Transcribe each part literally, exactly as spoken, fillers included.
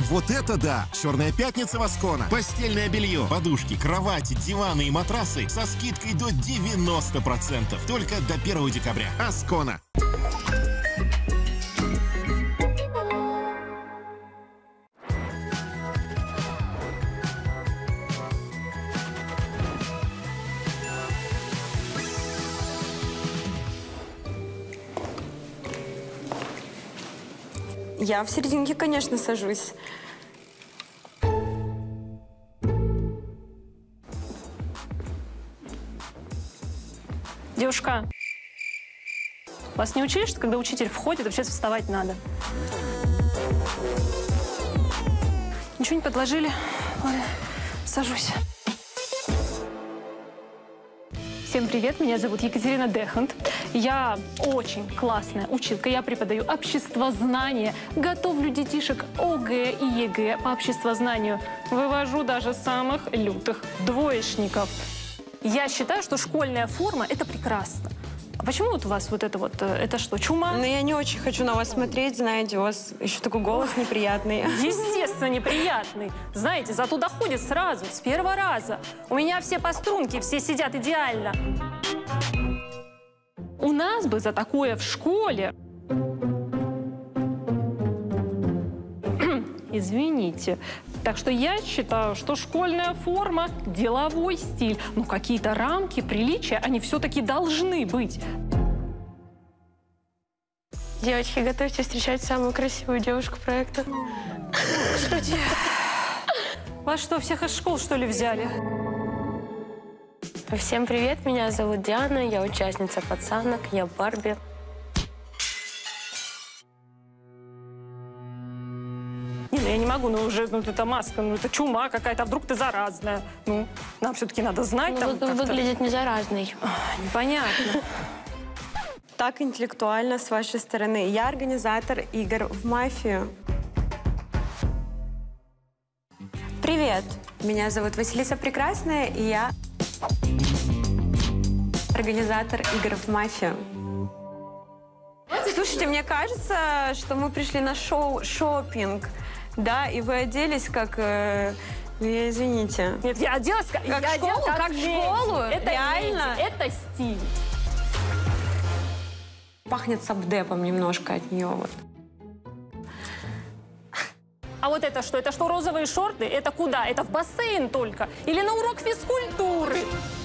Вот это да! Черная пятница в Аскона. Постельное белье, подушки, кровати, диваны и матрасы со скидкой до девяноста процентов. Только до первого декабря. Аскона. Я в серединке, конечно, сажусь. Девушка, вас не учили, что когда учитель входит, вообще вставать надо? Ничего не подложили? Ладно, сажусь. Всем привет, меня зовут Екатерина Дехант. Я очень классная училка, я преподаю обществознание, готовлю детишек ОГЭ и ЕГЭ по обществознанию, вывожу даже самых лютых двоечников. Я считаю, что школьная форма – это прекрасно. А почему вот у вас вот это вот, это что, чума? Ну, я не очень хочу на вас смотреть, знаете, у вас еще такой голос неприятный. Естественно, неприятный. Знаете, зато доходит сразу, с первого раза. У меня все по струнке, все сидят идеально. У нас бы за такое в школе... Извините. Так что я считаю, что школьная форма – деловой стиль. Ну, какие-то рамки, приличия, они все-таки должны быть. Девочки, готовьтесь встречать самую красивую девушку проекта. Кстати, вас что, всех из школ, что ли, взяли? Всем привет, меня зовут Диана, я участница пацанок, я Барби. Не, ну я не могу, ну уже, ну это маска, ну это чума какая-то, вдруг ты заразная. Ну, нам все-таки надо знать. Ну, там выглядит не заразной. Непонятно. Так интеллектуально с вашей стороны. Я организатор игр в мафию. Привет, меня зовут Василиса Прекрасная, и я организатор игр в мафию. Слушайте, мне кажется, что мы пришли на шоу шопинг, да, и вы оделись как... Э, извините. Нет, я оделась как, как, я в школу, как, как в школу, это реально. Леди, это стиль. Пахнет сабдепом немножко от нее вот. А вот это что? Это что, розовые шорты? Это куда? Это в бассейн только? Или на урок физкультуры?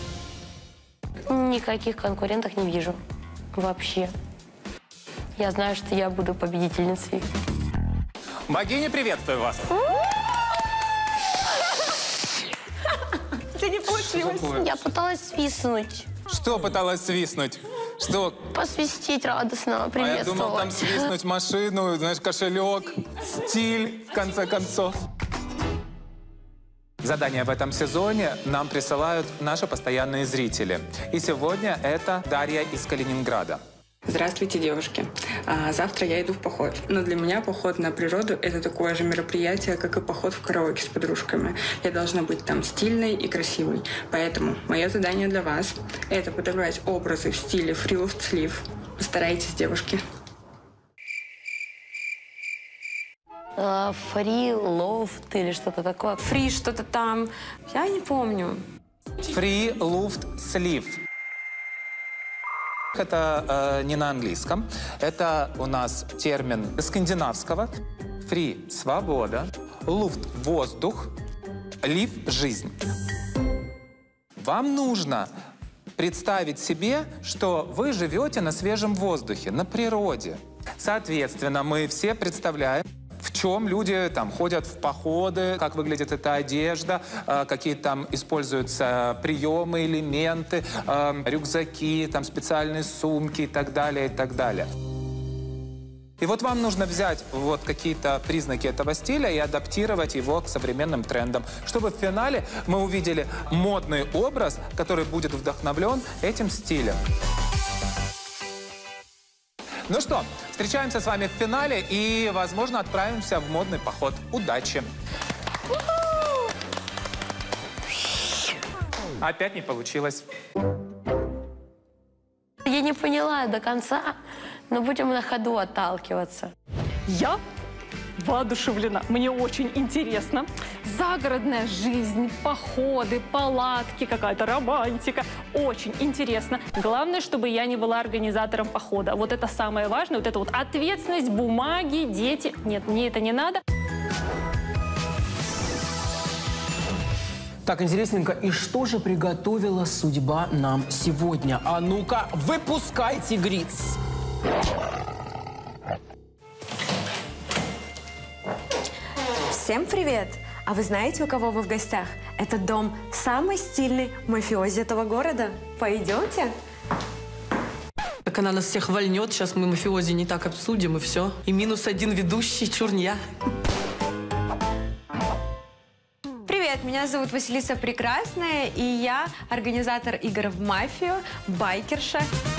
Никаких конкурентов не вижу. Вообще. Я знаю, что я буду победительницей. Богиня, приветствую вас. Это не получилось. Я пыталась свистнуть. Что пыталась свистнуть? Что? Посвистеть радостно, приветствовать. А я думал, там свистнуть машину, знаешь, кошелек, стиль, в конце концов. Задания в этом сезоне нам присылают наши постоянные зрители. И сегодня это Дарья из Калининграда. Здравствуйте, девушки. А, завтра я иду в поход. Но для меня поход на природу – это такое же мероприятие, как и поход в караоке с подружками. Я должна быть там стильной и красивой. Поэтому мое задание для вас – это подобрать образы в стиле free-loft sleeve. Постарайтесь, девушки. Фри, лофт или что-то такое. Фри что-то там. Я не помню. Free Luft Sleeve. Это э, не на английском. Это у нас термин скандинавского. Free – свобода. Luft – воздух. Live – жизнь. Вам нужно представить себе, что вы живете на свежем воздухе, на природе. Соответственно, мы все представляем, в чем люди там ходят в походы, как выглядит эта одежда, э, какие там используются приемы, элементы, э, рюкзаки, там специальные сумки и так далее, и так далее. И вот вам нужно взять вот какие-то признаки этого стиля и адаптировать его к современным трендам, чтобы в финале мы увидели модный образ, который будет вдохновлен этим стилем. Ну что, встречаемся с вами в финале и, возможно, отправимся в модный поход. Удачи! Опять не получилось. Я не поняла до конца, но будем на ходу отталкиваться. Я воодушевлена. Мне очень интересно. Загородная жизнь, походы, палатки, какая-то романтика. Очень интересно. Главное, чтобы я не была организатором похода. Вот это самое важное. Вот это вот ответственность, бумаги, дети. Нет, мне это не надо. Так, интересненько, и что же приготовила судьба нам сегодня? А ну-ка, выпускайте гриц! Всем привет! А вы знаете, у кого вы в гостях? Этот дом самый стильный мафиози этого города. Пойдемте? Так она нас всех вольнет, сейчас мы мафиози не так обсудим, и все. И минус один ведущий, чурня. Привет, меня зовут Василиса Прекрасная, и я организатор игр в мафию, байкерша.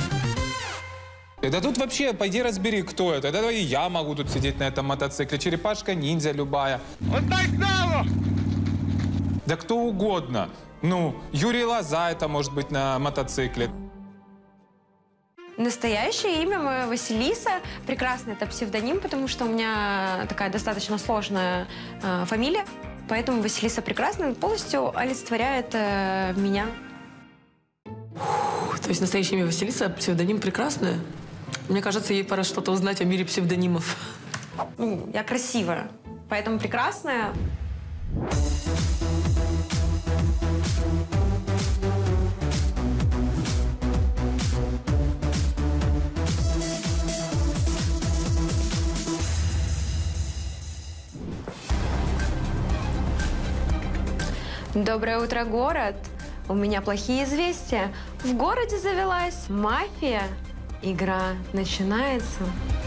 Да тут вообще, пойди разбери, кто это. Да и я могу тут сидеть на этом мотоцикле. Черепашка-ниндзя любая. Отдай снова! Да кто угодно. Ну, Юрий Лоза это может быть на мотоцикле. Настоящее имя мое Василиса. Прекрасная — это псевдоним, потому что у меня такая достаточно сложная э, фамилия. Поэтому Василиса Прекрасная полностью олицетворяет э, меня. Фух, то есть настоящее имя Василиса, псевдоним Прекрасная? Мне кажется, ей пора что-то узнать о мире псевдонимов. Ну, я красивая, поэтому прекрасная. Доброе утро, город! У меня плохие известия. В городе завелась мафия. Игра начинается.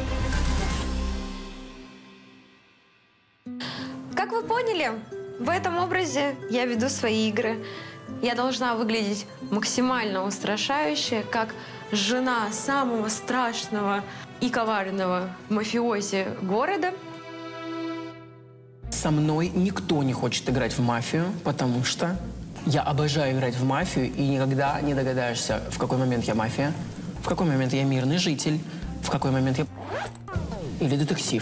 Как вы поняли, в этом образе я веду свои игры. Я должна выглядеть максимально устрашающе, как жена самого страшного и коварного мафиози города. Со мной никто не хочет играть в мафию, потому что я обожаю играть в мафию, и никогда не догадаешься, в какой момент я мафия, в какой момент я мирный житель, в какой момент я или детектив.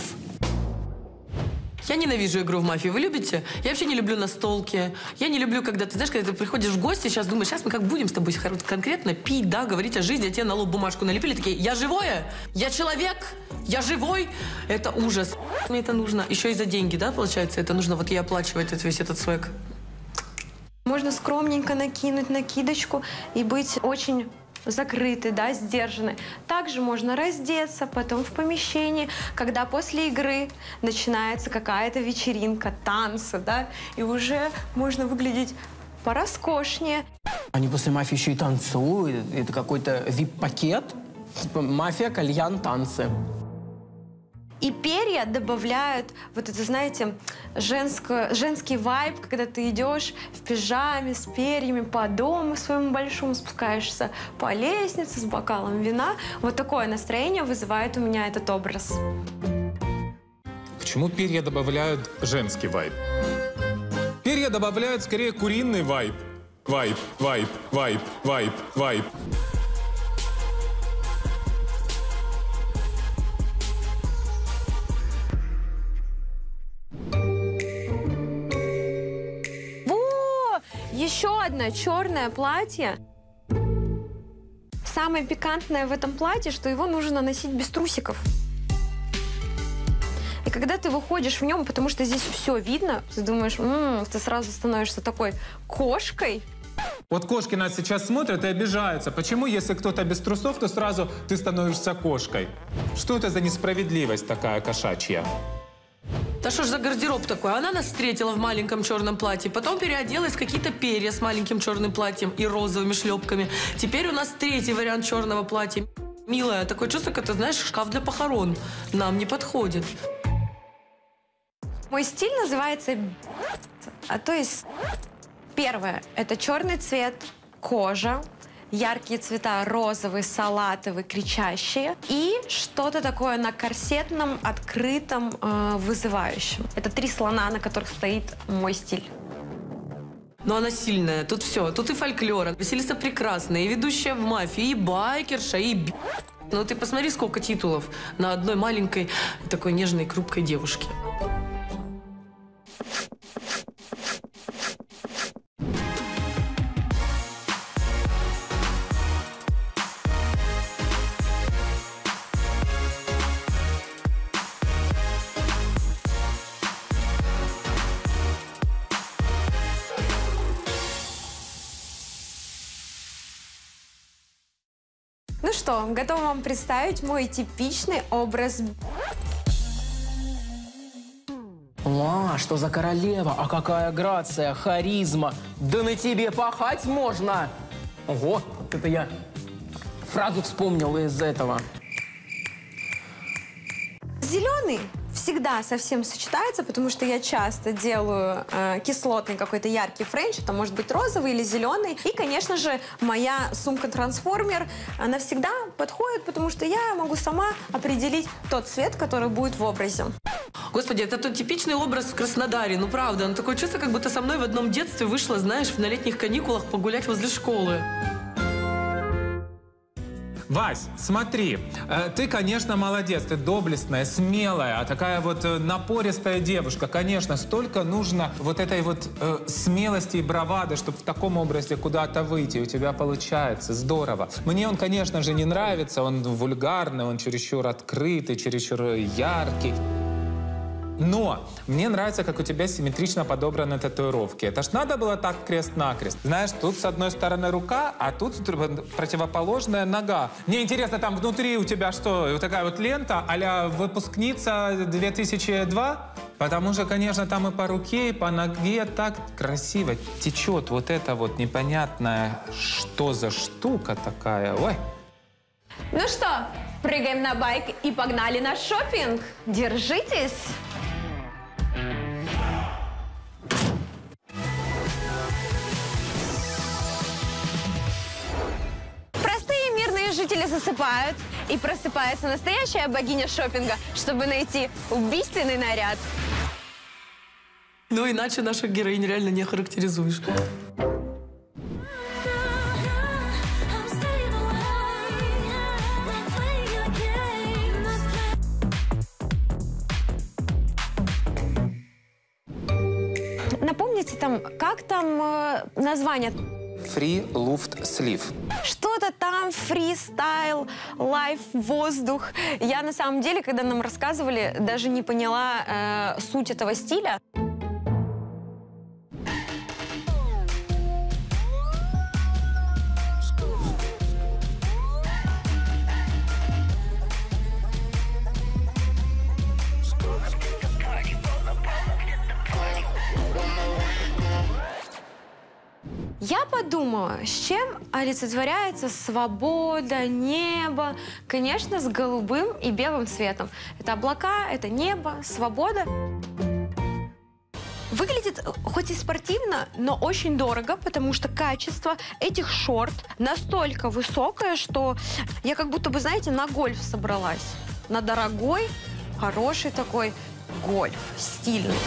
Я ненавижу игру в мафию. Вы любите? Я вообще не люблю настолки. Я не люблю, когда ты, знаешь, когда ты приходишь в гости, сейчас думаешь, сейчас мы как будем с тобой конкретно пить, да, говорить о жизни, а тебе на лоб бумажку налепили, такие, я живое, я человек, я живой. Это ужас. Мне это нужно. Еще и за деньги, да, получается? Это нужно вот ей оплачивать этот, весь этот свек. Можно скромненько накинуть накидочку и быть очень закрыты, да, сдержаны. Также можно раздеться, потом в помещении, когда после игры начинается какая-то вечеринка, танцы, да, и уже можно выглядеть пороскошнее. Они после мафии еще и танцуют. Это какой-то вип-пакет. Типа мафия, кальян, танцы. И перья добавляют вот это, знаете, женскую, женский вайб, когда ты идешь в пижаме с перьями по дому своему большому, спускаешься по лестнице с бокалом вина. Вот такое настроение вызывает у меня этот образ. Почему перья добавляют женский вайб? Перья добавляют скорее куриный вайб. Вайб, вайб, вайб, вайб, вайб. Еще одно черное платье. Самое пикантное в этом платье, что его нужно носить без трусиков. И когда ты выходишь в нем, потому что здесь все видно, ты думаешь, м-м, ты сразу становишься такой кошкой. Вот кошки нас сейчас смотрят и обижаются. Почему, если кто-то без трусов, то сразу ты становишься кошкой? Что это за несправедливость такая кошачья? Да что ж за гардероб такой? Она нас встретила в маленьком черном платье, потом переоделась в какие-то перья с маленьким черным платьем и розовыми шлепками. Теперь у нас третий вариант черного платья. Милая, такое чувство, как ты знаешь, шкаф для похорон. Нам не подходит. Мой стиль называется... А то есть... Первое – это черный цвет, кожа, яркие цвета розовый, салатовый, кричащие и что-то такое на корсетном, открытом, э, вызывающем. Это три слона, на которых стоит мой стиль. Но она сильная, тут все, тут и фольклор. Василиса Прекрасная, и ведущая в мафии, и байкерша, и б... Ну ты посмотри, сколько титулов на одной маленькой такой нежной, хрупкой девушке. что, готова вам представить мой типичный образ. Ла, что за королева? А какая грация, харизма. Да на тебе пахать можно. Ого, это я фразу вспомнил из этого. Зеленый всегда совсем сочетается, потому что я часто делаю э, кислотный какой-то яркий френч. Это может быть розовый или зеленый. И, конечно же, моя сумка-трансформер, она всегда подходит, потому что я могу сама определить тот цвет, который будет в образе. Господи, это тот типичный образ в Краснодаре. Ну, правда, ну, такое чувство, как будто со мной в одном детстве вышла, знаешь, на летних каникулах погулять возле школы. Вась, смотри, э, ты, конечно, молодец, ты доблестная, смелая, такая вот э, напористая девушка. Конечно, столько нужно вот этой вот э, смелости и бравады, чтобы в таком образе куда-то выйти. У тебя получается, здорово. Мне он, конечно же, не нравится, он вульгарный, он чересчур открытый, чересчур яркий. Но мне нравится, как у тебя симметрично подобраны татуировки. Это ж надо было так крест-накрест. Знаешь, тут с одной стороны рука, а тут противоположная нога. Мне интересно, там внутри у тебя что, вот такая вот лента а-ля выпускница две тысячи два? Потому что, конечно, там и по руке, и по ноге так красиво течет вот это вот непонятное, что за штука такая. Ой. Ну что, прыгаем на байк и погнали на шопинг. Держитесь! Простые мирные жители засыпают, и просыпается настоящая богиня шопинга, чтобы найти убийственный наряд. Ну, иначе нашу героиню реально не характеризуешь. Напомните там, как там э, название? Free Luft Sleeve. Что-то там, фристайл, лайф, воздух. Я на самом деле, когда нам рассказывали, даже не поняла э, суть этого стиля. Я подумала, с чем олицетворяется свобода, небо. Конечно, с голубым и белым цветом. Это облака, это небо, свобода. Выглядит хоть и спортивно, но очень дорого, потому что качество этих шорт настолько высокое, что я как будто бы, знаете, на гольф собралась. На дорогой, хороший такой гольф, стильный.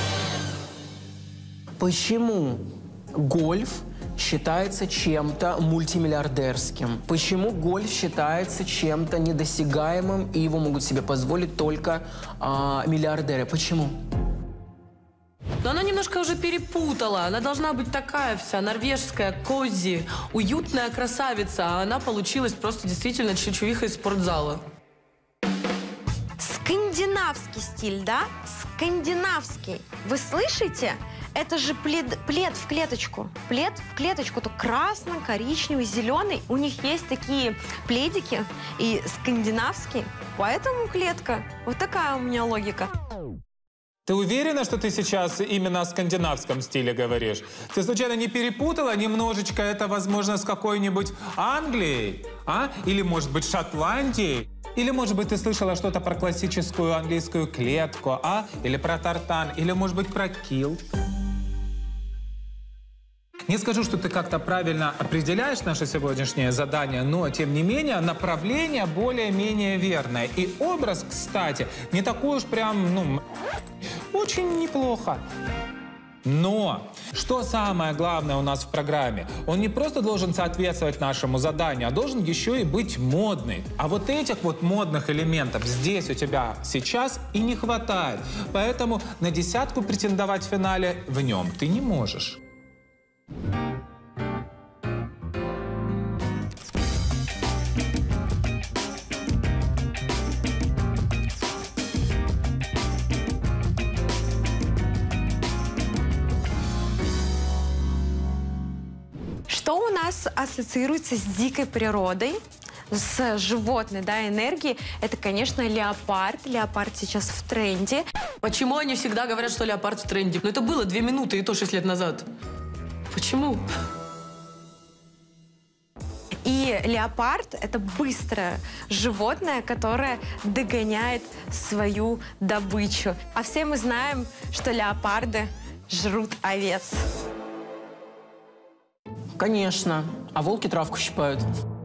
Почему гольф считается чем-то мультимиллиардерским? Почему гольф считается чем-то недосягаемым, и его могут себе позволить только а, миллиардеры? Почему? Но она немножко уже перепутала. Она должна быть такая вся норвежская, кози, уютная красавица, а она получилась просто действительно чучувиха из спортзала. Скандинавский стиль, да? Скандинавский. Вы слышите? Это же плед, плед в клеточку. Плед в клеточку. То красный, коричневый, зеленый. У них есть такие пледики и скандинавские. Поэтому клетка. Вот такая у меня логика. Ты уверена, что ты сейчас именно о скандинавском стиле говоришь? Ты случайно не перепутала немножечко это, возможно, с какой-нибудь Англией? А? Или, может быть, Шотландией? Или, может быть, ты слышала что-то про классическую английскую клетку, а? Или про тартан? Или, может быть, про килт? Не скажу, что ты как-то правильно определяешь наше сегодняшнее задание, но, тем не менее, направление более-менее верное. И образ, кстати, не такой уж прям, ну, очень неплохо. Но что самое главное у нас в программе? Он не просто должен соответствовать нашему заданию, а должен еще и быть модный. А вот этих вот модных элементов здесь у тебя сейчас и не хватает. Поэтому на десятку претендовать в финале в нем ты не можешь. Что у нас ассоциируется с дикой природой? с животной, да, энергией, это, конечно, леопард. Леопард сейчас в тренде. Почему они всегда говорят, что леопард в тренде? Ну это было две минуты, и то шесть лет назад. Почему? И леопард – это быстрое животное, которое догоняет свою добычу. А все мы знаем, что леопарды жрут овец. Конечно. А волки травку щипают.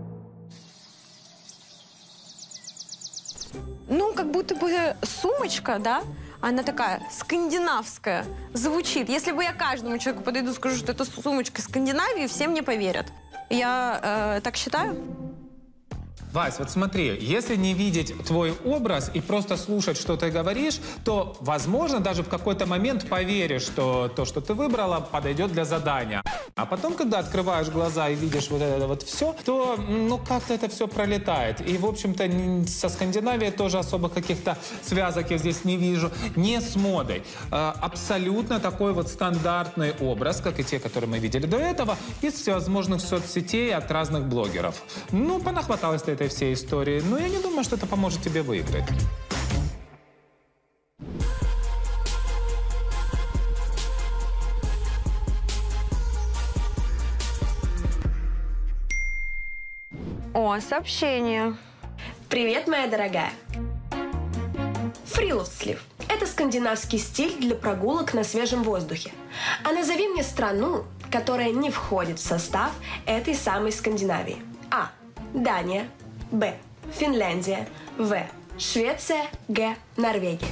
Ну, как будто бы сумочка, да, она такая скандинавская, звучит. Если бы я каждому человеку подойду и скажу, что это сумочка Скандинавии, все мне поверят. Я э, так считаю. Вась, вот смотри, если не видеть твой образ и просто слушать, что ты говоришь, то, возможно, даже в какой-то момент поверишь, что то, что ты выбрала, подойдет для задания. А потом, когда открываешь глаза и видишь вот это вот все, то, ну, как-то это все пролетает. И, в общем-то, со Скандинавией тоже особо каких-то связок я здесь не вижу. Не с модой. Абсолютно такой вот стандартный образ, как и те, которые мы видели до этого, из всевозможных соцсетей от разных блогеров. Ну, понахваталось ты этой всей истории, но я не думаю, что это поможет тебе выиграть. О, сообщение. Привет, моя дорогая. Фрилофт-слив – это скандинавский стиль для прогулок на свежем воздухе. А назови мне страну, которая не входит в состав этой самой Скандинавии. А. Дания. Б. Финляндия. В. Швеция. Г. Норвегия.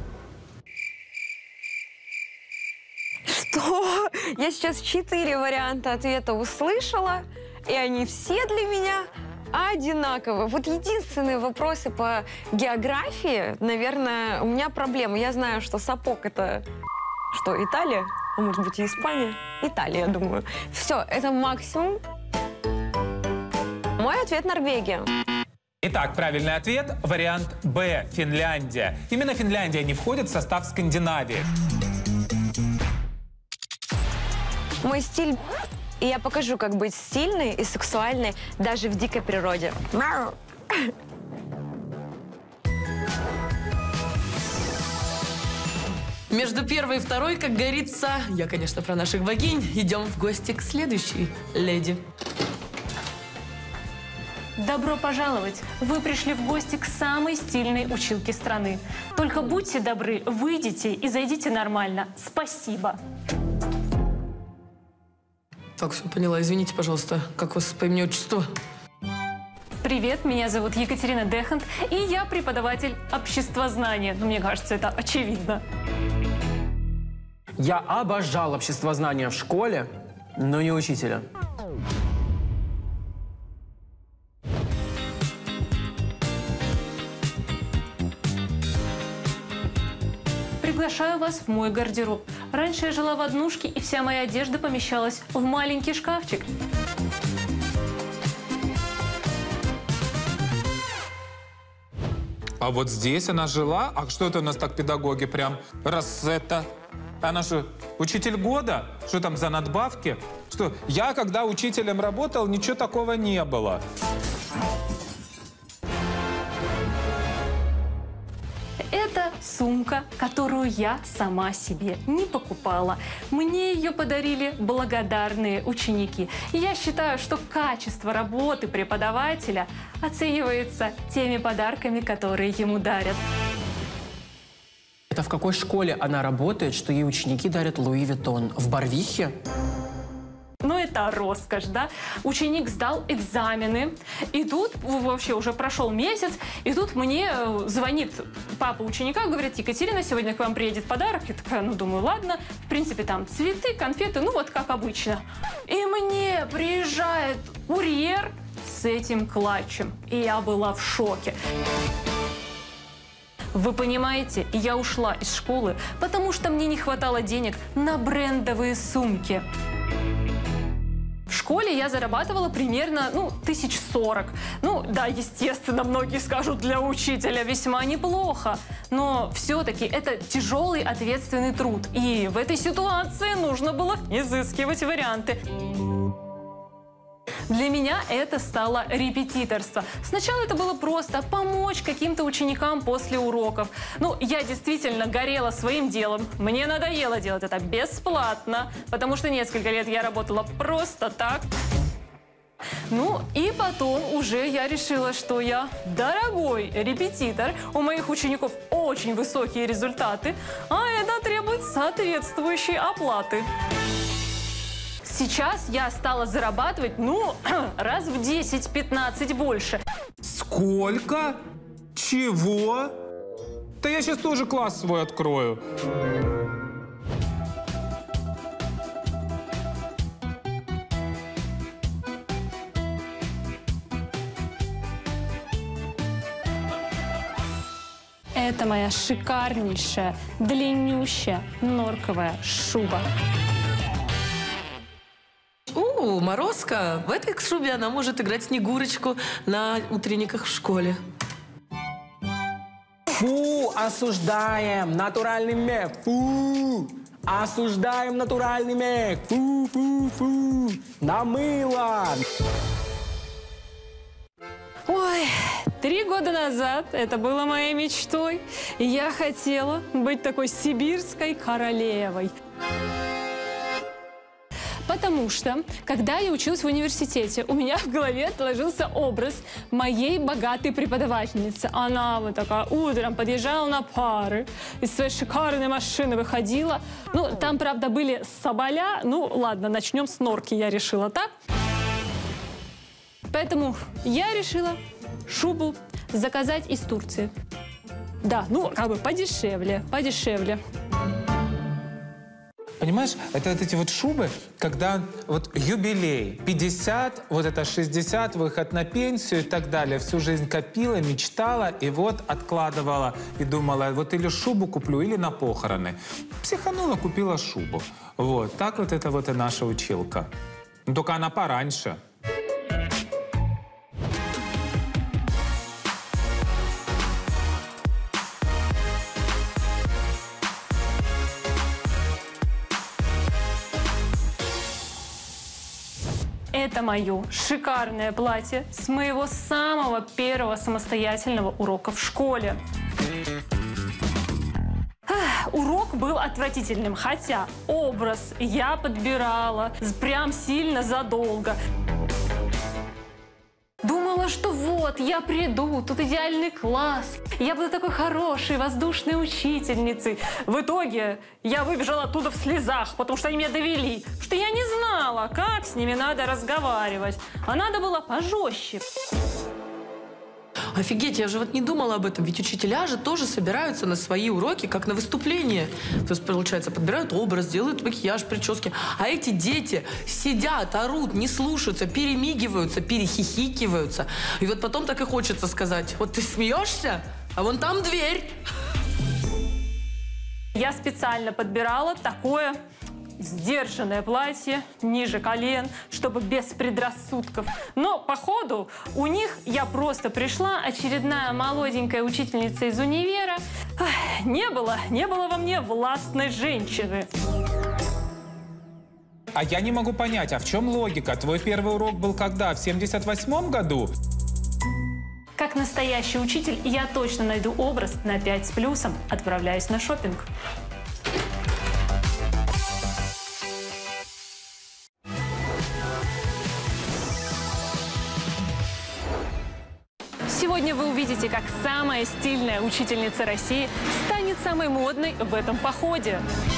Что? Я сейчас четыре варианта ответа услышала, и они все для меня одинаковые. Вот единственные вопросы по географии, наверное, у меня проблемы. Я знаю, что сапог – это что, Италия? А может быть, и Испания? Италия, я думаю. Все, это максимум. Мой ответ – Норвегия. Итак, правильный ответ – вариант Б – Финляндия. Именно Финляндия не входит в состав Скандинавии. Мой стиль, и я покажу, как быть стильной и сексуальной даже в дикой природе. Между первой и второй, как говорится, я, конечно, про наших богинь, идем в гости к следующей леди. Добро пожаловать! Вы пришли в гости к самой стильной училке страны. Только будьте добры, выйдите и зайдите нормально. Спасибо! Так, все поняла. Извините, пожалуйста, как вас по имени-отчеству? Привет, меня зовут Екатерина Дехант, и я преподаватель обществознания. Ну, мне кажется, это очевидно. Я обожал обществознание в школе, но не учителя. Приглашаю вас в мой гардероб. Раньше я жила в однушке, и вся моя одежда помещалась в маленький шкафчик. А вот здесь она жила? А что это у нас так педагоги прям? Раз это... Она что, учитель года? Что там за надбавки? Что, я, когда учителем работал, ничего такого не было. Это сумка, которую я сама себе не покупала. Мне ее подарили благодарные ученики. И я считаю, что качество работы преподавателя оценивается теми подарками, которые ему дарят. Это в какой школе она работает, что ей ученики дарят Луи Виттон? В Барвихе? Ну, это роскошь, да? Ученик сдал экзамены, и тут вообще уже прошел месяц, и тут мне звонит папа ученика, говорит: Екатерина, сегодня к вам приедет подарок. Я такая, ну, думаю, ладно. В принципе, там цветы, конфеты, ну, вот как обычно. И мне приезжает курьер с этим клатчем, и я была в шоке. Вы понимаете, я ушла из школы, потому что мне не хватало денег на брендовые сумки. В школе я зарабатывала примерно, ну, тысяч сорок. Ну, да, естественно, многие скажут, для учителя весьма неплохо. Но все-таки это тяжелый ответственный труд. И в этой ситуации нужно было изыскивать варианты. Для меня это стало репетиторство. Сначала это было просто помочь каким-то ученикам после уроков. Ну, я действительно горела своим делом. Мне надоело делать это бесплатно, потому что несколько лет я работала просто так. Ну, и потом уже я решила, что я дорогой репетитор, у моих учеников очень высокие результаты, а это требует соответствующей оплаты. Сейчас я стала зарабатывать, ну, раз в десять-пятнадцать больше. Сколько? Чего? Да я сейчас тоже класс свой открою. Это моя шикарнейшая, длиннющая норковая шуба. У, Морозко, в этой шубе она может играть Снегурочку на утренниках в школе. Фу, осуждаем натуральный мех. Фу, осуждаем натуральный мех. Фу, фу, фу, намыло. Ой, три года назад это было моей мечтой. Я хотела быть такой сибирской королевой. Потому что, когда я училась в университете, у меня в голове отложился образ моей богатой преподавательницы. Она вот такая утром подъезжала на пары, из своей шикарной машины выходила. Ну, там, правда, были соболя. Ну, ладно, начнем с норки, я решила так. Поэтому я решила шубу заказать из Турции. Да, ну, как бы подешевле, подешевле. Понимаешь, это вот эти вот шубы, когда вот юбилей, пятьдесят, вот это шестьдесят, выход на пенсию и так далее. Всю жизнь копила, мечтала и вот откладывала и думала, вот или шубу куплю, или на похороны. Психанула, купила шубу. Вот, так вот это вот и наша училка. Но только она пораньше. Это мое шикарное платье с моего самого первого самостоятельного урока в школе. Ах, урок был отвратительным, хотя образ я подбирала прям сильно задолго. Думала, что вот, я приду, тут идеальный класс, я буду такой хорошей, воздушной учительницей. В итоге я выбежала оттуда в слезах, потому что они меня довели, что я не знала, как с ними надо разговаривать, а надо было пожестче. Офигеть, я же вот не думала об этом, ведь учителя же тоже собираются на свои уроки, как на выступление. То есть, получается, подбирают образ, делают макияж, прически. А эти дети сидят, орут, не слушаются, перемигиваются, перехихикиваются. И вот потом так и хочется сказать, вот ты смеешься, а вон там дверь. Я специально подбирала такое сдержанное платье, ниже колен, чтобы без предрассудков. Но, походу, у них я просто пришла, очередная молоденькая учительница из универа. Ах, не было, не было во мне властной женщины. А я не могу понять, а в чем логика? Твой первый урок был когда? В семьдесят восьмом году? Как настоящий учитель, я точно найду образ на пять с плюсом. Отправляюсь на шопинг. Сегодня вы увидите, как самая стильная учительница России станет самой модной в этом походе.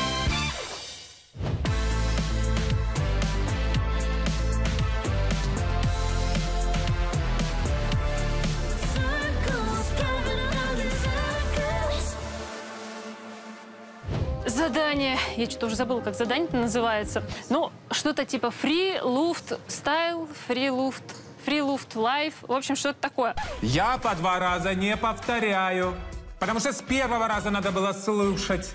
Задание. Я что-то уже забыла, как задание-то называется. Ну, что-то типа Free Luft Style, Free Luft... Free Luft Life, в общем, что-то такое. Я по два раза не повторяю, потому что с первого раза надо было слушать.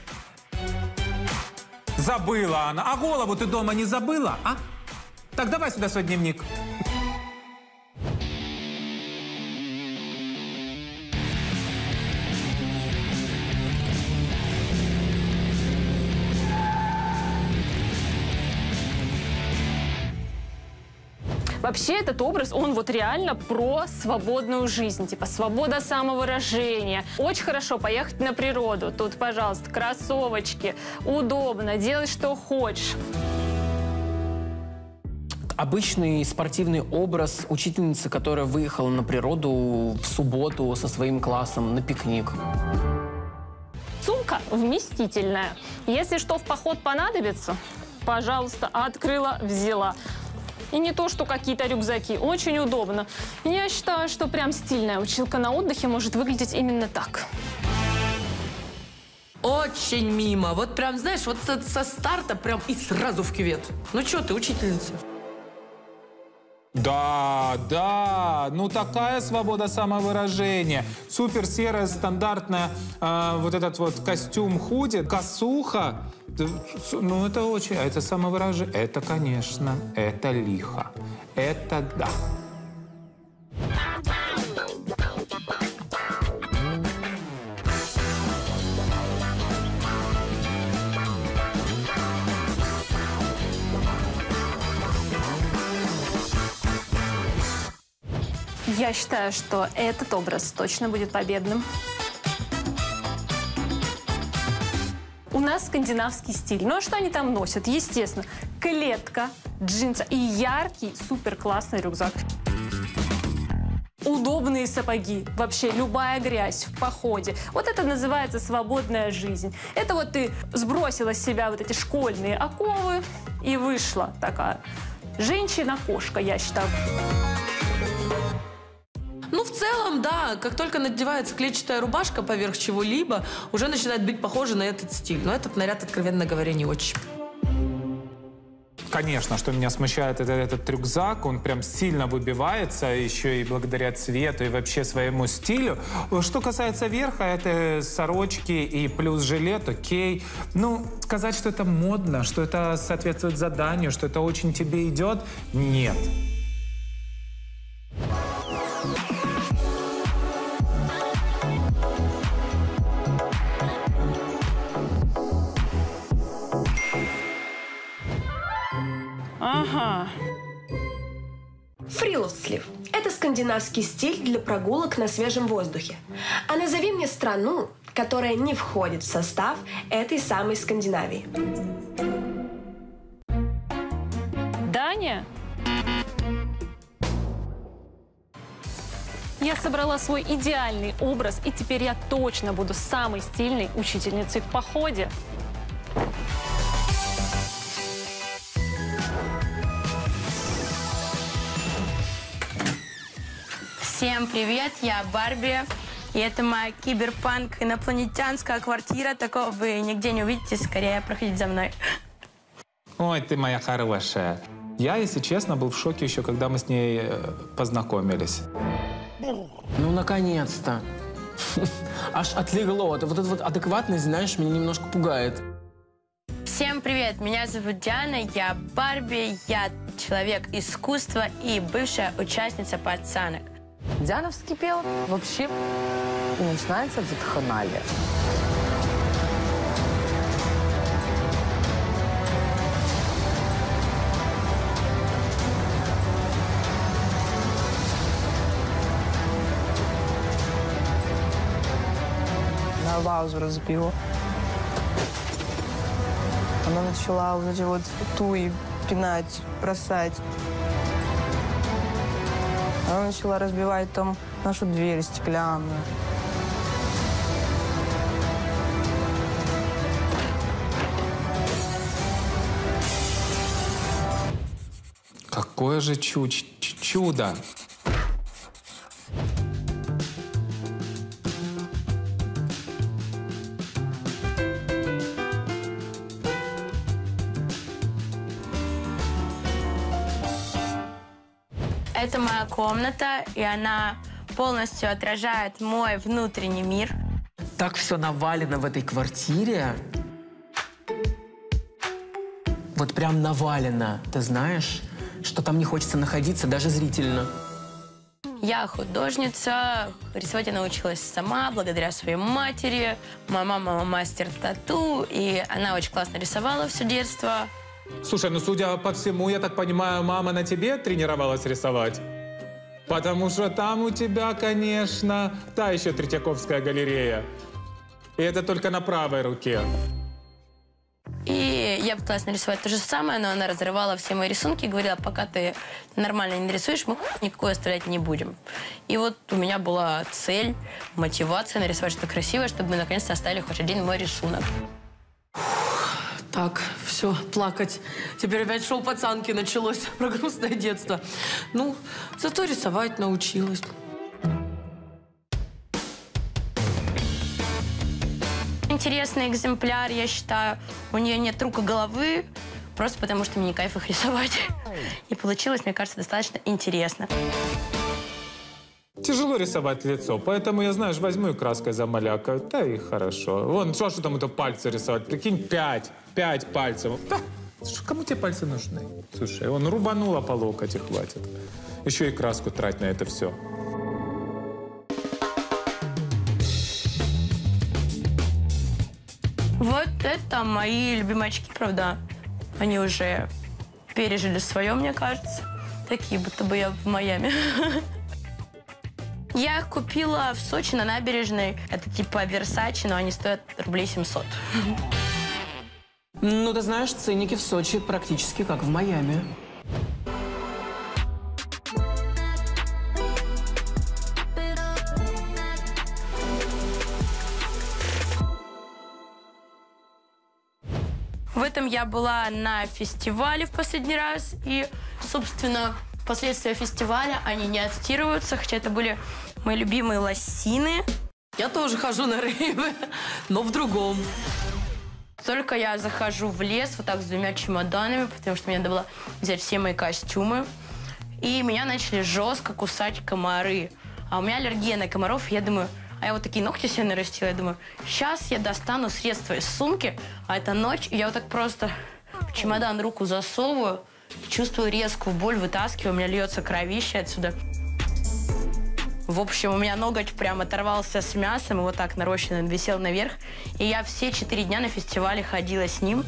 Забыла она. А голову ты дома не забыла, а? Так, давай сюда свой дневник. Вообще этот образ, он вот реально про свободную жизнь, типа свобода самовыражения. Очень хорошо поехать на природу. Тут, пожалуйста, кроссовочки, удобно, делай, что хочешь. Обычный спортивный образ учительницы, которая выехала на природу в субботу со своим классом на пикник. Сумка вместительная. Если что в поход понадобится, пожалуйста, открыла, взяла. И не то, что какие-то рюкзаки. Очень удобно. Я считаю, что прям стильная училка на отдыхе может выглядеть именно так. Очень мимо. Вот прям, знаешь, вот со, со старта прям и сразу в кювет. Ну что ты, учительница? Да, да, ну такая свобода самовыражения. Супер серая, стандартная, э, вот этот вот костюм худи, косуха. Ну это очень, это самовыражение. Это, конечно, это лихо. Это да. Я считаю, что этот образ точно будет победным. У нас скандинавский стиль. Ну а что они там носят? Естественно, клетка, джинсы и яркий, супер классный рюкзак. Удобные сапоги. Вообще любая грязь в походе. Вот это называется свободная жизнь. Это вот ты сбросила с себя вот эти школьные оковы и вышла такая женщина-кошка, я считаю. Ну, в целом, да, как только надевается клетчатая рубашка поверх чего-либо, уже начинает быть похоже на этот стиль. Но этот наряд, откровенно говоря, не очень. Конечно, что меня смущает, это этот рюкзак, он прям сильно выбивается, еще и благодаря цвету, и вообще своему стилю. Что касается верха, это сорочки и плюс жилет, окей. Ну, сказать, что это модно, что это соответствует заданию, что это очень тебе идет, нет. Ага. Фрилуфтслив – это скандинавский стиль для прогулок на свежем воздухе. А назови мне страну, которая не входит в состав этой самой Скандинавии. Дания? Я собрала свой идеальный образ, и теперь я точно буду самой стильной учительницей в походе. Всем привет, я Барби, и это моя киберпанк-инопланетянская квартира. Такого вы нигде не увидите, скорее проходите за мной. Ой, ты моя хорошая. Я, если честно, был в шоке еще, когда мы с ней познакомились. Ну, наконец-то. Аж отлегло. Вот эта вот адекватность, знаешь, меня немножко пугает. Всем привет, меня зовут Диана, я Барби, я человек искусства и бывшая участница пацанок. Диана вскипела вообще, и начинается вакханалия. На вазу разбила. Она начала вот эти вот туи пинать, бросать. Она начала разбивать там нашу дверь стеклянную. Какое же чу чудо! Это моя комната, и она полностью отражает мой внутренний мир. Так все навалено в этой квартире. Вот прям навалено, ты знаешь, что там не хочется находиться даже зрительно. Я художница, рисовать я научилась сама, благодаря своей матери. Моя мама мастер тату, и она очень классно рисовала все детство. Слушай, ну судя по всему, я так понимаю, мама на тебе тренировалась рисовать? Потому что там у тебя, конечно, та еще Третьяковская галерея. И это только на правой руке. И я пыталась нарисовать то же самое, но она разрывала все мои рисунки и говорила, пока ты нормально не нарисуешь, мы никакой оставлять не будем. И вот у меня была цель, мотивация нарисовать что-то красивое, чтобы мы наконец-то оставили хоть один мой рисунок. Так, все, плакать. Теперь опять шоу пацанки началось про грустное детство. Ну, зато рисовать научилась. Интересный экземпляр, я считаю. У нее нет рук и головы, просто потому что мне не кайф их рисовать. И получилось, мне кажется, достаточно интересно. Тяжело рисовать лицо, поэтому я, знаешь, возьму и краской замалякаю. Да и хорошо. Вон, что, что там это пальцы рисовать? Прикинь, пять, пять пальцев. Да, кому тебе пальцы нужны? Слушай, он рубанула по локоть и хватит. Еще и краску трать на это все. Вот это мои любимые очки, правда. Они уже пережили свое, мне кажется. Такие, будто бы я в Майами. Я их купила в Сочи на набережной. Это типа Versace, но они стоят рублей семьсот. Ну, ты знаешь, ценники в Сочи практически как в Майами. В этом я была на фестивале в последний раз. И, собственно, последствия фестиваля, они не отстирываются, хотя это были мои любимые лосины. Я тоже хожу на рейвы, но в другом. Только я захожу в лес вот так с двумя чемоданами, потому что мне надо было взять все мои костюмы. И меня начали жестко кусать комары. А у меня аллергия на комаров, я думаю... А я вот такие ногти себе нарастила, я думаю, сейчас я достану средства из сумки, а это ночь, и я вот так просто в чемодан руку засовываю, чувствую резкую боль, вытаскиваю, у меня льется кровище отсюда. В общем, у меня ноготь прям оторвался с мясом, и вот так нарощенный висел наверх, и я все четыре дня на фестивале ходила с ним.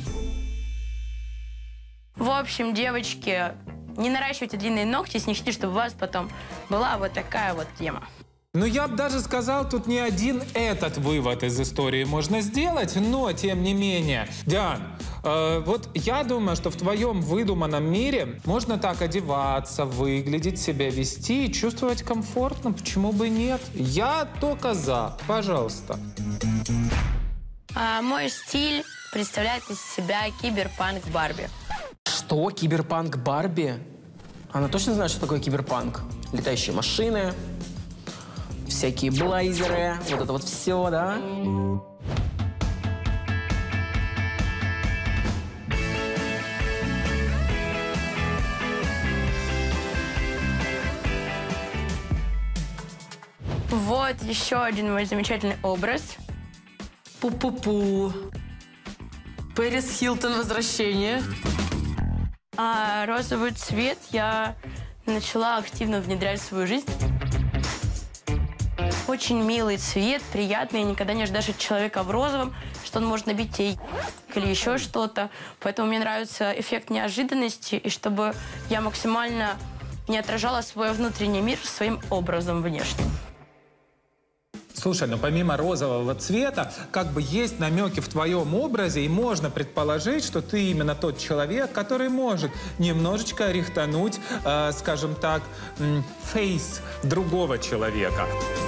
В общем, девочки, не наращивайте длинные ногти, сничьте, чтобы у вас потом была вот такая вот тема. Ну, я бы даже сказал, тут не один этот вывод из истории можно сделать, но, тем не менее, Диан, э, вот я думаю, что в твоем выдуманном мире можно так одеваться, выглядеть, себя вести и чувствовать комфортно. Почему бы нет? Я только за. Пожалуйста. А, мой стиль представляет из себя киберпанк Барби. Что? Киберпанк Барби? Она точно знает, что такое киберпанк? Летающие машины... Всякие блейзеры, вот это вот все, да? Вот еще один мой замечательный образ. Пу-пу-пу. Пэрис Хилтон «Возвращение». А розовый цвет я начала активно внедрять в свою жизнь. Очень милый цвет, приятный. Никогда не ожидаешь от человека в розовом, что он может набить тебе или еще что-то. Поэтому мне нравится эффект неожиданности, и чтобы я максимально не отражала свой внутренний мир своим образом внешним. Слушай, ну помимо розового цвета, как бы есть намеки в твоем образе, и можно предположить, что ты именно тот человек, который может немножечко рихтануть, э, скажем так, фейс другого человека.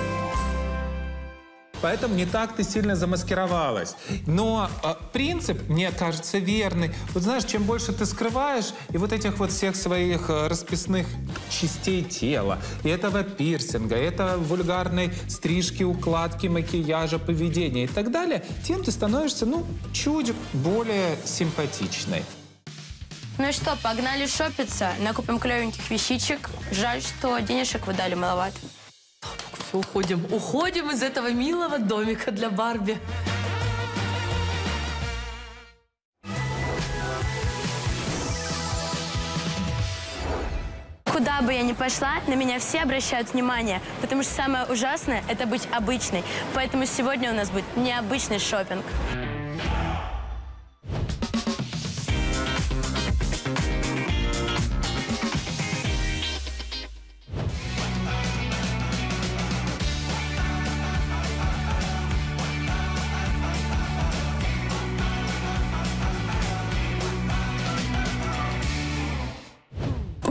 Поэтому не так ты сильно замаскировалась. Но э, принцип, мне кажется, верный. Вот знаешь, чем больше ты скрываешь и вот этих вот всех своих э, расписных частей тела, и этого пирсинга, и этого вульгарной стрижки, укладки, макияжа, поведения и так далее, тем ты становишься, ну, чуть более симпатичной. Ну и что, погнали шопиться, накупим клевеньких вещичек. Жаль, что денежек вы дали маловато. Уходим. Уходим из этого милого домика для Барби. Куда бы я ни пошла, на меня все обращают внимание, потому что самое ужасное – это быть обычной. Поэтому сегодня у нас будет необычный шопинг.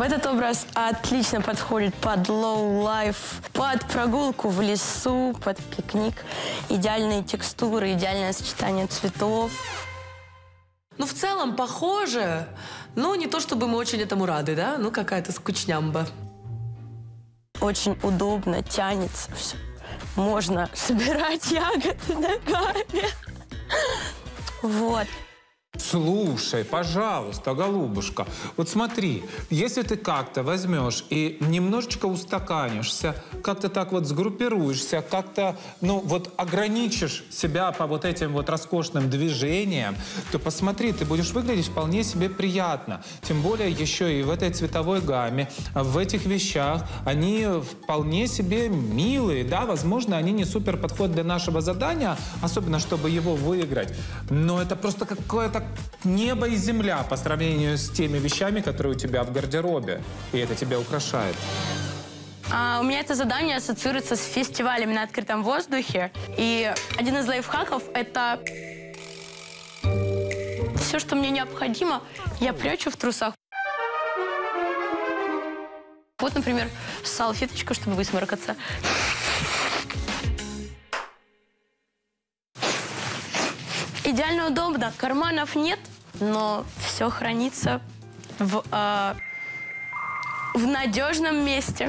Этот образ отлично подходит под лоу-лайф, под прогулку в лесу, под пикник. Идеальные текстуры, идеальное сочетание цветов. Ну, в целом, похоже, но не то, чтобы мы очень этому рады, да? Ну, какая-то скучнямба. Очень удобно, тянется все. Можно собирать ягоды ногами. Вот. Слушай, пожалуйста, голубушка, вот смотри, если ты как-то возьмешь и немножечко устаканишься, как-то так вот сгруппируешься, как-то, ну, вот ограничишь себя по вот этим вот роскошным движениям, то посмотри, ты будешь выглядеть вполне себе приятно. Тем более еще и в этой цветовой гамме, в этих вещах, они вполне себе милые, да, возможно, они не супер подходят для нашего задания, особенно чтобы его выиграть, но это просто какое-то небо и земля по сравнению с теми вещами, которые у тебя в гардеробе. И это тебя украшает. А, у меня это задание ассоциируется с фестивалями на открытом воздухе. И один из лайфхаков – это все, что мне необходимо, я прячу в трусах. Вот, например, салфеточка, чтобы высморкаться. Идеально удобно. Карманов нет, но все хранится в, э, в надежном месте.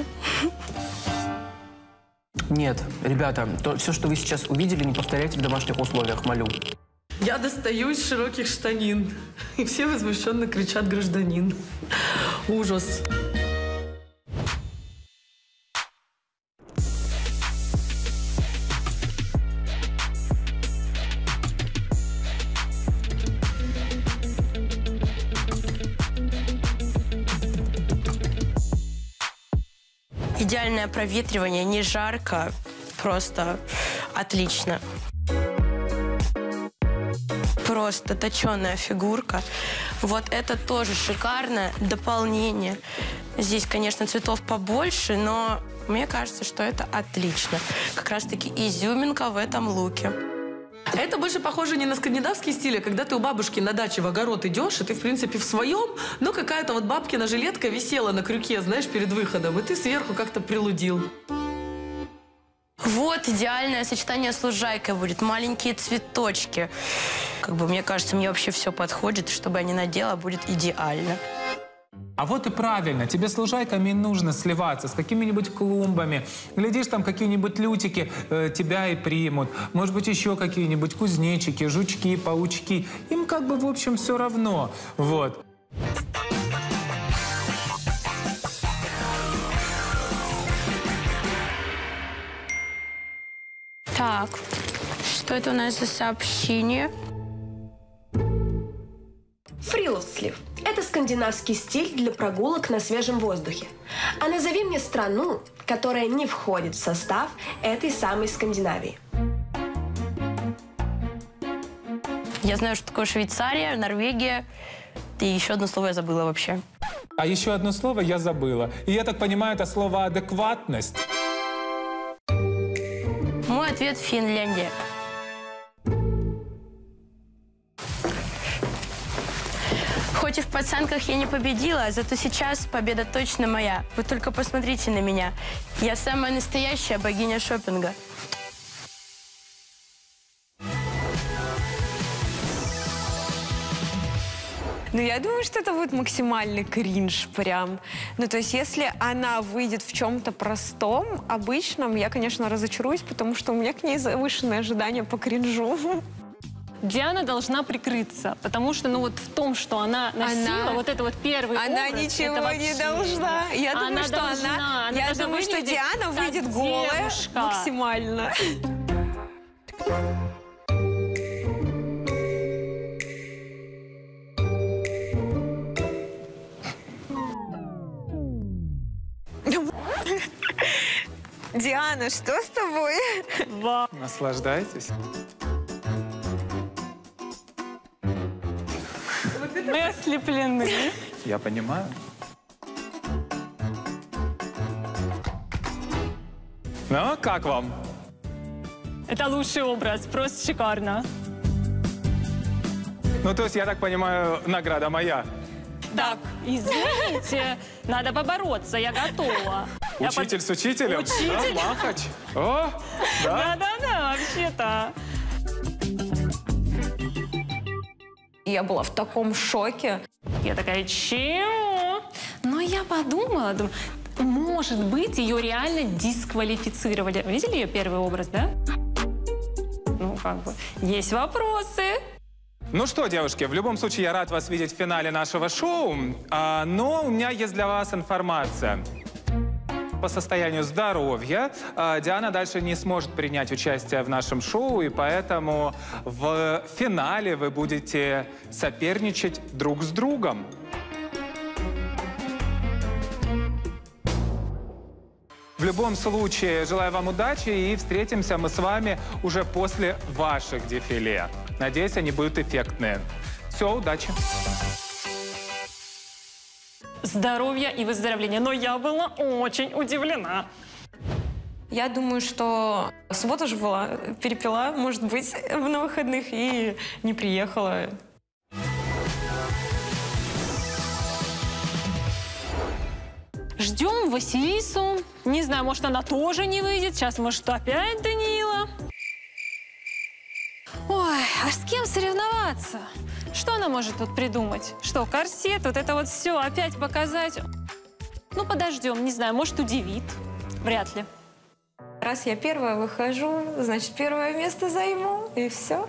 Нет, ребята, то, все, что вы сейчас увидели, не повторяйте в домашних условиях, молю. Я достаю из широких штанин. И все возмущенно кричат «гражданин». Ужас. Идеальное проветривание, не жарко, просто отлично. Просто точеная фигурка. Вот это тоже шикарное дополнение. Здесь, конечно, цветов побольше, но мне кажется, что это отлично. Как раз-таки изюминка в этом луке. Это больше похоже не на скандинавский стиль, а когда ты у бабушки на даче в огород идешь, и ты, в принципе, в своем, но какая-то вот бабкина жилетка висела на крюке, знаешь, перед выходом, и ты сверху как-то прилудил. Вот идеальное сочетание с лужайкой будет. Маленькие цветочки. Как бы, мне кажется, мне вообще все подходит. Чтобы я не надела, будет идеально. А вот и правильно, тебе с лужайками нужно сливаться, с какими-нибудь клумбами. Глядишь, там какие-нибудь лютики э, тебя и примут. Может быть, еще какие-нибудь кузнечики, жучки, паучки. Им как бы, в общем, все равно. Вот. Так, что это у нас за сообщение? Фрилуфтслив – это скандинавский стиль для прогулок на свежем воздухе. А назови мне страну, которая не входит в состав этой самой Скандинавии. Я знаю, что такое Швейцария, Норвегия. И еще одно слово я забыла вообще. А еще одно слово я забыла. И я так понимаю, это слово «адекватность». Мой ответ – Финляндия. Хоть и в пацанках я не победила, зато сейчас победа точно моя. Вы только посмотрите на меня. Я самая настоящая богиня шопинга. Ну, я думаю, что это будет максимальный кринж прям. Ну, то есть, если она выйдет в чем-то простом, обычном, я, конечно, разочаруюсь, потому что у меня к ней завышенные ожидания по кринжу. Диана должна прикрыться, потому что, ну, вот в том, что она носила, она, вот это вот первый она образ, ничего вообще... не должна. Я она думаю, что должна, она, она я думаю, что Диана выйдет голая девушка. максимально. Диана, что с тобой? Наслаждайтесь. Мы ослеплены. Я понимаю. Ну, как вам? Это лучший образ, просто шикарно. Ну, то есть, я так понимаю, награда моя. Так, извините, надо побороться, я готова. Учитель с учителем? Учитель? Да, Махач? О, да? Да-да-да, вообще-то. Я была в таком шоке. Я такая, чего? Но я подумала, думаю, может быть, ее реально дисквалифицировали. Видели ее первый образ, да? Ну, как бы, есть вопросы. Ну что, девушки, в любом случае я рад вас видеть в финале нашего шоу, а, но у меня есть для вас информация. По состоянию здоровья а, Диана дальше не сможет принять участие в нашем шоу, и поэтому в финале вы будете соперничать друг с другом. В любом случае, желаю вам удачи, и встретимся мы с вами уже после ваших дефиле. Надеюсь, они будут эффектные. Все, удачи! Здоровья и выздоровления. Но я была очень удивлена. Я думаю, что суббота же была, перепила, может быть, на выходных и не приехала. Ждем Василису. Не знаю, может, она тоже не выйдет. Сейчас, может, опять Даниила. Ой, а с кем соревноваться? Что она может тут придумать? Что, корсет, вот это вот все опять показать? Ну, подождем, не знаю, может, удивит. Вряд ли. Раз я первая выхожу, значит, первое место займу, и все.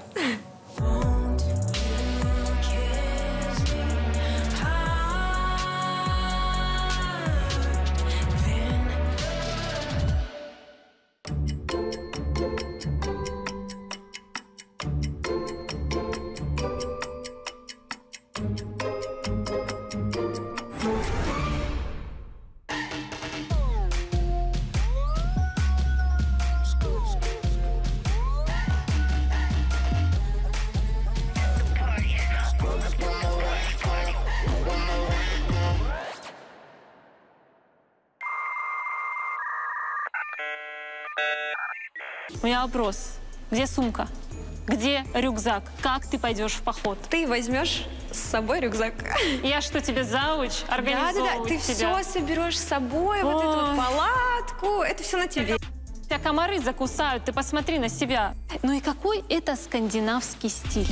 У меня вопрос. Где сумка? Где рюкзак? Как ты пойдешь в поход? Ты возьмешь с собой рюкзак. Я что, тебе зауч? Организовывать Да-да-да, ты тебя? все соберешь с собой, вот эту вот палатку, это все на тебе. Тебя комары закусают, ты посмотри на себя. Ну и какой это скандинавский стиль?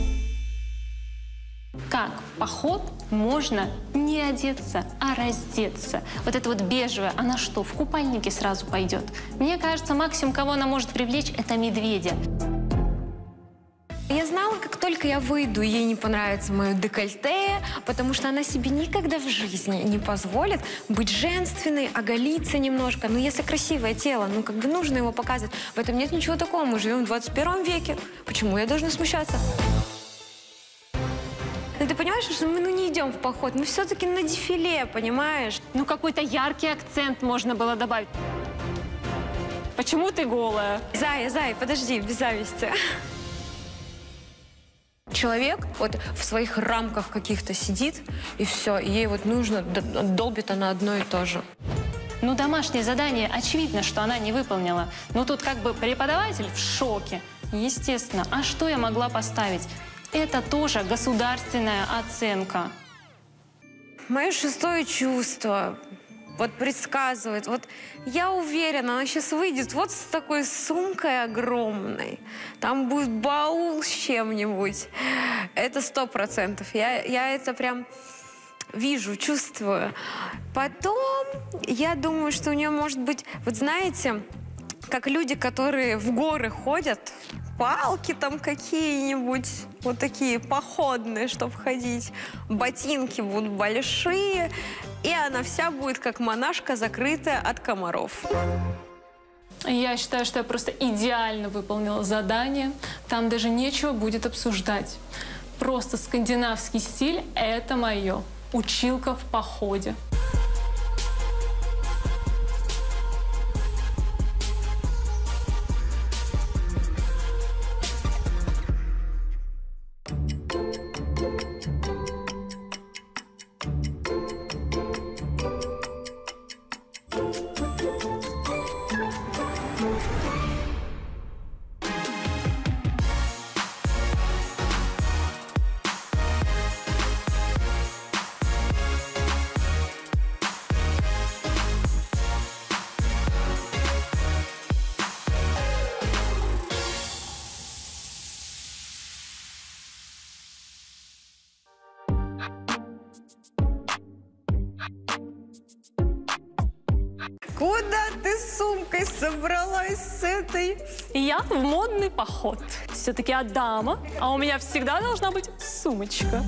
Как в поход можно не одеться, а раздеться? Вот эта вот бежевая, она что, в купальнике сразу пойдет? Мне кажется, максимум, кого она может привлечь, это медведя. Я знала, как только я выйду, ей не понравится мое декольте, потому что она себе никогда в жизни не позволит быть женственной, оголиться немножко. Но если красивое тело, ну как бы нужно его показывать. В этом нет ничего такого, мы живем в двадцать первом веке. Почему я должна смущаться? Но ты понимаешь, что мы ну, не идем в поход, мы все-таки на дефиле, понимаешь? Ну какой-то яркий акцент можно было добавить. Почему ты голая? Зая, Зая, подожди, без зависти. Человек вот в своих рамках каких-то сидит, и все, и ей вот нужно, долбит она одно и то же. Ну, домашнее задание, очевидно, что она не выполнила. Ну, тут как бы преподаватель в шоке. Естественно. А что я могла поставить? Это тоже государственная оценка. Мое шестое чувство вот предсказывает. Вот я уверена, она сейчас выйдет вот с такой сумкой огромной. Там будет баул с чем-нибудь. Это сто процентов. Я, я это прям вижу, чувствую. Потом я думаю, что у нее может быть, вот знаете, как люди, которые в горы ходят, палки там какие-нибудь, вот такие походные, чтобы ходить. Ботинки будут большие, и она вся будет как монашка, закрытая от комаров. Я считаю, что я просто идеально выполнила задание. Там даже нечего будет обсуждать. Просто скандинавский стиль – это мое. Училка в походе. Куда ты с сумкой собралась с этой? Я в модный поход. Все-таки я дама, а у меня всегда должна быть сумочка.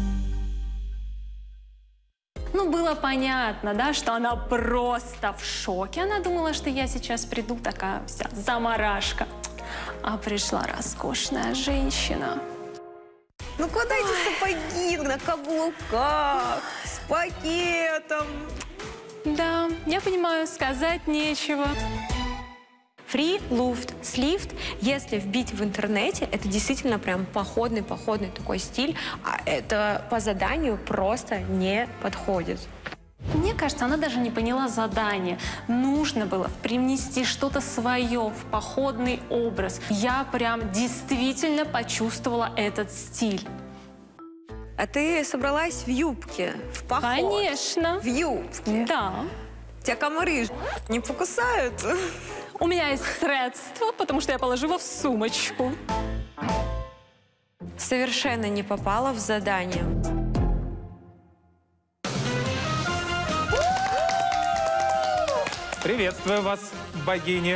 Ну, было понятно, да, что она просто в шоке. Она думала, что я сейчас приду такая вся заморашка. А пришла роскошная женщина. Ну куда эти сапоги на каблуках, с пакетом? Да, я понимаю, сказать нечего. Free Luft, слифт, если вбить в интернете, это действительно прям походный-походный такой стиль, а это по заданию просто не подходит. Мне кажется, она даже не поняла задание. Нужно было привнести что-то свое в походный образ. Я прям действительно почувствовала этот стиль. А ты собралась в юбке, в поход? Конечно. В юбке? Да. Тебя комары не покусают? У меня есть средства, потому что я положу его в сумочку. Совершенно не попала в задание. Приветствую вас, богини.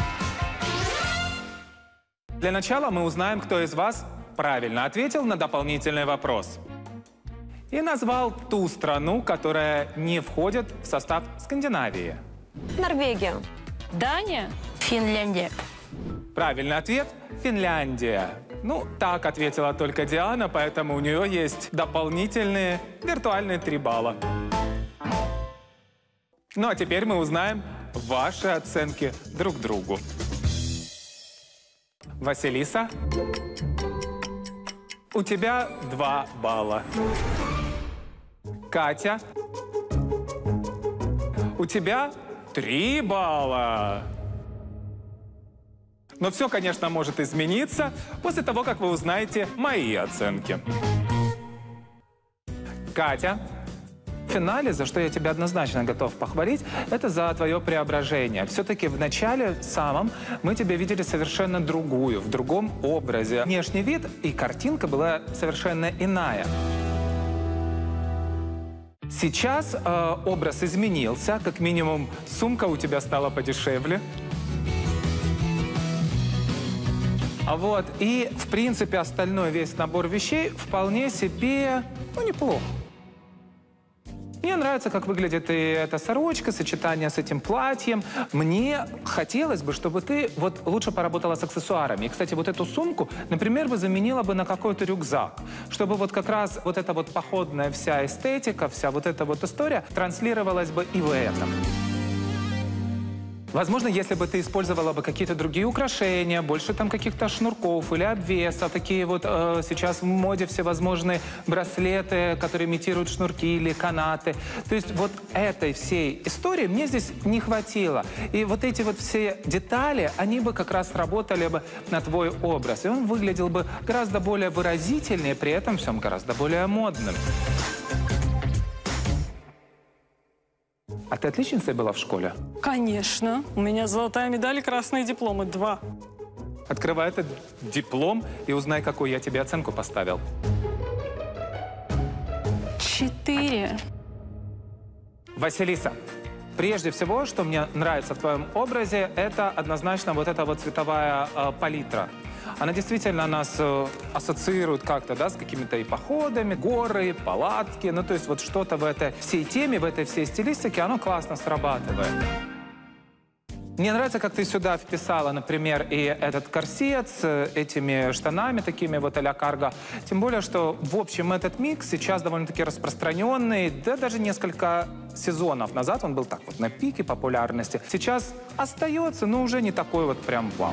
Для начала мы узнаем, кто из вас правильно ответил на дополнительный вопрос и назвал ту страну, которая не входит в состав Скандинавии. Норвегия. Дания. Финляндия. Правильный ответ – Финляндия. Ну, так ответила только Диана, поэтому у нее есть дополнительные виртуальные три балла. Ну, а теперь мы узнаем ваши оценки друг другу. Василиса, у тебя два балла. Катя, у тебя три балла. Но все, конечно, может измениться после того, как вы узнаете мои оценки. Катя, в финале, за что я тебя однозначно готов похвалить, это за твое преображение. Все-таки в начале самом мы тебя видели совершенно другую, в другом образе. Внешний вид и картинка была совершенно иная. Сейчас э, образ изменился, как минимум сумка у тебя стала подешевле. А вот, и, в принципе, остальной весь набор вещей вполне себе, ну, неплохо. Мне нравится, как выглядит и эта сорочка, сочетание с этим платьем. Мне хотелось бы, чтобы ты вот лучше поработала с аксессуарами. И, кстати, вот эту сумку, например, бы заменила бы на какой-то рюкзак, чтобы вот как раз вот эта вот походная вся эстетика, вся вот эта вот история транслировалась бы и в этом. Возможно, если бы ты использовала бы какие-то другие украшения, больше там каких-то шнурков или обвеса, такие вот э, сейчас в моде всевозможные браслеты, которые имитируют шнурки или канаты. То есть вот этой всей истории мне здесь не хватило. И вот эти вот все детали, они бы как раз работали бы на твой образ. И он выглядел бы гораздо более выразительнее, при этом всем гораздо более модным. А ты отличницей была в школе? Конечно. У меня золотая медаль и красные дипломы. Два. Открывай этот диплом и узнай, какую я тебе оценку поставил. Четыре. Василиса, прежде всего, что мне нравится в твоем образе, это однозначно вот эта вот цветовая э, палитра. Она действительно нас э, ассоциирует как-то, да, с какими-то и походами, горы, палатки. Ну, то есть вот что-то в этой всей теме, в этой всей стилистике, оно классно срабатывает. Мне нравится, как ты сюда вписала, например, и этот корсет с этими штанами, такими вот а-ля карго. Тем более, что, в общем, этот микс сейчас довольно-таки распространенный. Да, даже несколько сезонов назад он был так вот на пике популярности. Сейчас остается, но уже не такой вот прям вау.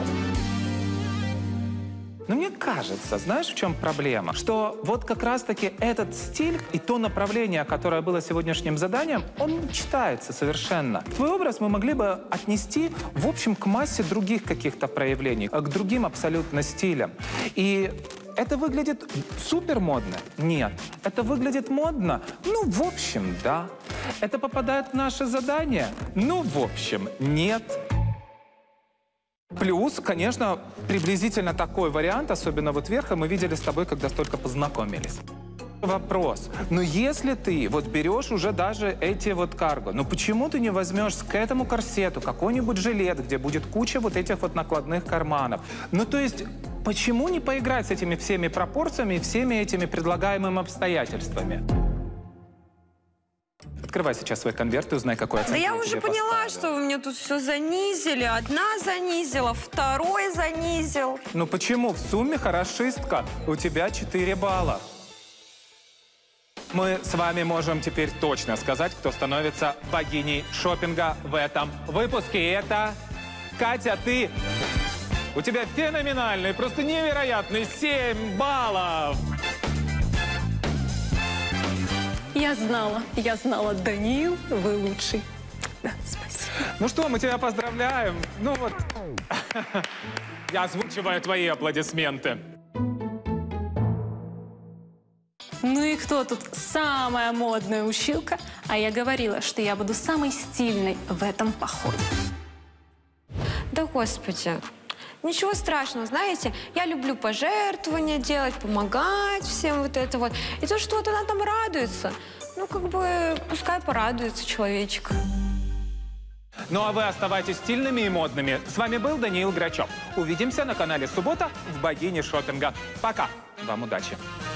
Но мне кажется, знаешь, в чем проблема? Что вот как раз-таки этот стиль и то направление, которое было сегодняшним заданием, он не читается совершенно. Твой образ мы могли бы отнести, в общем, к массе других каких-то проявлений, к другим абсолютно стилям. И это выглядит супер модно? Нет. Это выглядит модно? Ну, в общем, да. Это попадает в наше задание? Ну, в общем, нет. Плюс, конечно, приблизительно такой вариант, особенно вот верха, мы видели с тобой, когда только познакомились. вопрос. Но если ты вот берешь уже даже эти вот карго, ну почему ты не возьмешь к этому корсету какой-нибудь жилет, где будет куча вот этих вот накладных карманов? Ну то есть почему не поиграть с этими всеми пропорциями и всеми этими предлагаемыми обстоятельствами? Открывай сейчас свой конверт и узнай, какой оценку Да я я уже тебе поняла, поставил. что вы мне тут все занизили. Одна занизила, второй занизил. Ну почему? В сумме хорошистка. У тебя четыре балла. Мы с вами можем теперь точно сказать, кто становится богиней шопинга в этом выпуске. И это Катя, ты. У тебя феноменальный, просто невероятный семь баллов. Я знала, я знала, Даниил, вы лучший. Да, спасибо. Ну что, мы тебя поздравляем. Ну вот, я озвучиваю твои аплодисменты. Ну и кто тут самая модная училка? А я говорила, что я буду самой стильной в этом походе. Да господи, ничего страшного, знаете, я люблю пожертвования делать, помогать всем вот это вот. И то, что вот она там радуется, ну как бы пускай порадуется человечек. Ну а вы оставайтесь стильными и модными. С вами был Даниил Грачев. Увидимся на канале «Суббота» в богине шопинга. Пока. Вам удачи.